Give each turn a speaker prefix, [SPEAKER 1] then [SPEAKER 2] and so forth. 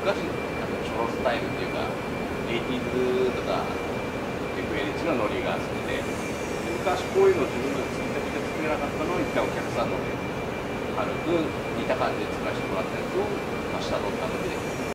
[SPEAKER 1] 昔チョロスタイルっていうか80s とか FL1 のノリが好きで、昔こういうの自分ので作りたくて作れなかったのを一回お客さんので軽く似た感じで作らせてもらったやつを下取ったので。